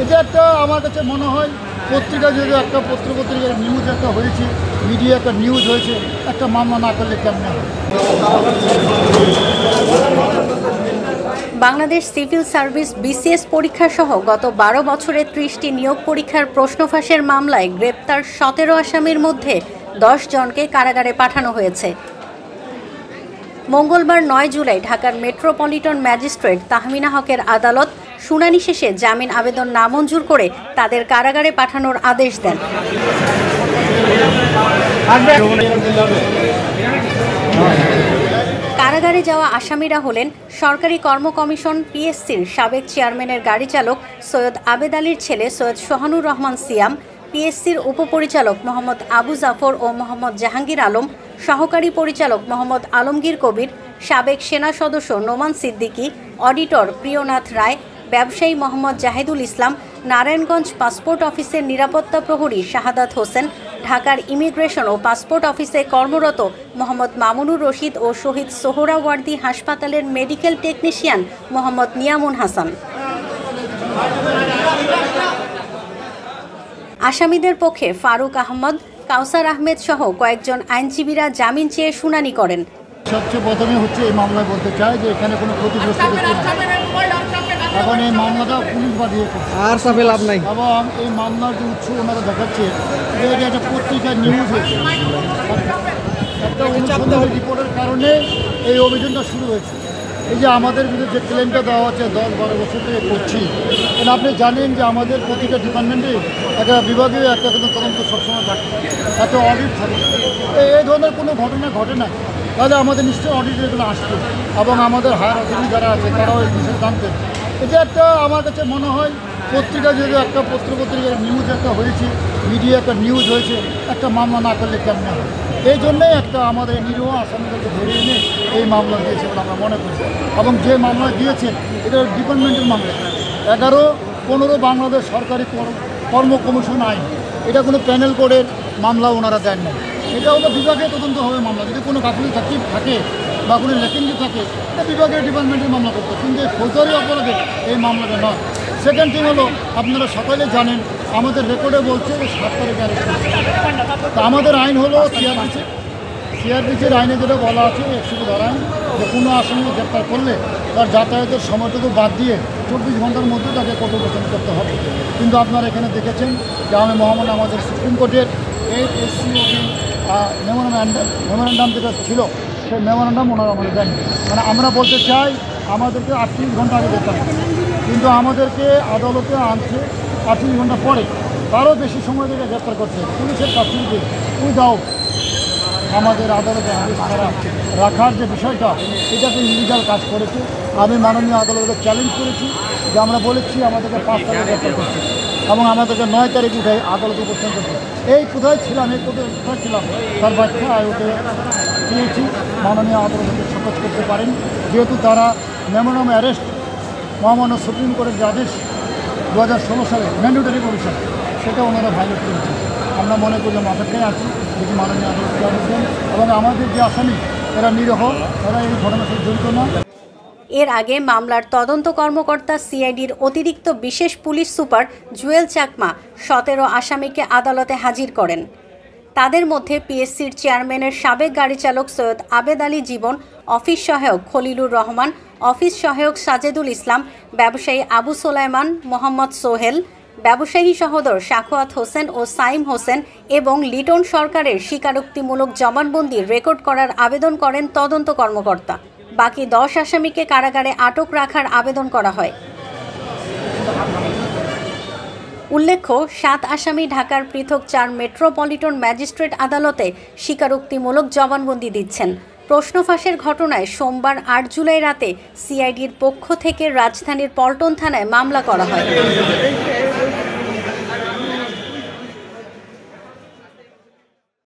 এটা একটা আমার কাছে মনে হয় পত্রিকা যদি একটা পত্রিকার নিউজ একটা হয়েছে, মিডিয়া একটা নিউজ হয়েছে, একটা মামলা না করলে কেমন হয়? বাংলাদেশ সিভিল সার্ভিস বিসিএস পরীক্ষা সহ গত 12 বছরে 30টি নিয়োগ পরীক্ষার প্রশ্ন ফাঁসের মামলায় গ্রেপ্তার 17 আসামির মধ্যে 10 জনকে কারাগারে পাঠানো হয়েছে। মঙ্গলবার 9 জুলাই ঢাকার মেট্রোপলিটন ম্যাজিস্ট্রেট তাহমিনা হকের আদালত শুনানি শেষে জামিন আবেদন নামঞ্জুর করে তাদের কারাগারে পাঠানোর আদেশ দেন। কারাগারে যাওয়া আসামিরা হলেন সরকারি কর্ম কমিশন পিএসসির সাবেক চেয়ারম্যানের গাড়ি চালক সৈয়দ আবেদ আলীর ছেলে সৈয়দ সোহানুর রহমান সিয়াম, পিএসসির উপপরিচালক মোহাম্মদ আবু জাফর ও মোহাম্মদ জাহাঙ্গীর আলম, সহকারী পরিচালক মোহাম্মদ আলমগীর কবির, সাবেক সেনা সদস্য নোমান সিদ্দিকী, অডিটর প্রিয়নাথ রায়, ব্যবসায়ী মোহাম্মদ জাহিদুল ইসলাম, নারায়ণগঞ্জ পাসপোর্ট অফিসের নিরাপত্তা প্রহরী শাহাদাত হোসেন, ঢাকার ইমিগ্রেশন ও পাসপোর্ট অফিসে কর্মরত মোহাম্মদ মামুনুর রশিদ ও শহীদ সোহরাওয়ার্দী হাসপাতালের মেডিকেল টেকনিশিয়ান মোহাম্মদ নিয়ামুন হাসান। আসামিদের পক্ষে ফারুক আহমদ, কাউসার আহমেদ সহ কয়েকজন আইনজীবীরা জামিন চেয়ে শুনানি করেন। সবচেয়ে প্রথমে হচ্ছে এই মামলায় বলতে চাই যে এখানে কোনো ক্ষতিগ্রস্ত এখন এই মামলাটা পুলিশ বাদিয়েছে আর সাফে লাভ নাই এবং এই মামলার যে উৎস ওনারা দেখাচ্ছে এটা একটা পত্রিকার নিউজ হয়েছে, একটা অনুসন্ধানী রিপোর্টের কারণে এই অভিযানটা শুরু হয়েছে। এই যে আমাদের বিরুদ্ধে যে ক্লেমটা দেওয়া হচ্ছে 10-12 বছর থেকে করছি, কারণ আপনি জানেন যে আমাদের প্রতিটা ডিপার্টমেন্টে একটা বিভাগীয় একটা কিন্তু তদন্ত সবসময় থাকে, একটা অডিট থাকে। এই ধরনের কোনো ঘটনা ঘটে না, তাহলে আমাদের নিশ্চয়ই অডিটে এগুলো আসতো এবং আমাদের হায়ার অথরিটি যারা আছে তারাও এই বিষয়ে জানতেন। এটা একটা আমার কাছে মনে হয় পত্রিকা যদি একটা পত্রিকার নিউজ একটা হয়েছে, মিডিয়া একটা নিউজ হয়েছে, একটা মামলা না করলে কেমন হয়? এই জন্যই একটা আমাদের নিরীহ আসামিদেরকে ধরে এনে এই মামলা দিয়েছে বলে আমরা মনে করি। এবং যে মামলা দিয়েছে এটা ডিপার্টমেন্টের মামলা, 11-15 বাংলাদেশ সরকারি কর্ম কমিশন আইন, এটা কোনো প্যানেল কোডের মামলা ওনারা দেন না। এটা হলো বিভাগে তদন্ত হবে মামলা, যদি কোনো গাফিলতি থাকে বা কোনো লেকিংটি থাকে এটা বিভাগের ডিপার্টমেন্টের মামলা করতে, কিন্তু এই ফৌজদারি অপরাধে এই মামলাটা নয়। সেকেন্ড থিং হলো আপনারা সকলে জানেন আমাদের রেকর্ডে বলছে যে 7 তারিখে অ্যারেস্ট করছে। তা আমাদের আইন হলো সিআরপিসির আইনে যেটা বলা আছে 112 আইন, যে কোনো আসামি গ্রেপ্তার করলে তার যাতায়াতের সময়টুকু বাদ দিয়ে 24 ঘন্টার মধ্যে তাকে কঠোরঘোষণা করতে হবে। কিন্তু আপনারা এখানে দেখেছেন যে আমি মহামান্য আমাদের সুপ্রিম কোর্টের এই এসসিওবি মেমোরেন্ডাম যেটা ছিল সেই মেমোরেন্ডাম ওনারা আমাদের দেন। মানে আমরা বলতে চাই আমাদেরকে 38 ঘন্টা আগে যেতে হবে, কিন্তু আমাদেরকে আদালতে আনছে 38 ঘন্টা পরে, তারও বেশি সময় থেকে গ্রেপ্তার করছে। পুলিশের কাছে উইদাউট আমাদের আদালতে আদেশ করা রাখার যে বিষয়টা, এটাকে ইলিগাল কাজ করেছে। আমি মাননীয় আদালতকে চ্যালেঞ্জ করেছি যে আমরা বলেছি আমাদেরকে 5 তারিখে গ্রেপ্তার করছে এবং আমাদেরকে 9 তারিখ উঠে আদালতে উপস্থান করছে। এই কোথায় ছিলাম, এই কোথায় ছিলাম তার ব্যাখ্যা আয়োগে পেয়েছি, মাননীয় আদালতকে শোকজ করতে পারেন, যেহেতু তারা মেমোরাম অ্যারেস্ট মহামান্য সুপ্রিম কোর্টের যে আদেশ 2016 সালে ম্যান্ডেটরি প্রভিশন, সেটা ওনারা ভায়োলেট করেছে। আমরা মনে করলাম অপেক্ষায় আছি যদি মাননীয় আদালতকে আদেশ দেন, এবং আমাদের যে আসামি এরা নিরীহ, তারা এই ঘটনার সাথে জড়িত না। এর আগে মামলার তদন্ত কর্মকর্তা সিআইডির অতিরিক্ত বিশেষ পুলিশ সুপার জুয়েল চাকমা 17 আসামিকে আদালতে হাজির করেন। তাদের মধ্যে পিএসসির চেয়ারম্যানের সাবেক গাড়ি চালক সৈয়দ আবেদ আলী জীবন, অফিস সহায়ক খলিলুর রহমান, অফিস সহায়ক সাজেদুল ইসলাম, ব্যবসায়ী আবু সোলাইমান, মোহাম্মদ সোহেল, ব্যবসায়ী সহোদর শাখওয়াত হোসেন ও সাইম হোসেন এবং লিটন সরকারের স্বীকারোক্তিমূলক জবানবন্দি রেকর্ড করার আবেদন করেন তদন্ত কর্মকর্তা। বাকি 10 আসামিকে কারাগারে আটক রাখার আবেদন করা হয়। উল্লেখ্য, 7 আসামি ঢাকার পৃথক 4 মেট্রোপলিটন ম্যাজিস্ট্রেট আদালতে স্বীকারোক্তিমূলক জবানবন্দি দিচ্ছেন। প্রশ্ন ফাঁসের ঘটনায় সোমবার 8 জুলাই রাতে সিআইডির পক্ষ থেকে রাজধানীর পল্টন থানায় মামলা করা হয়।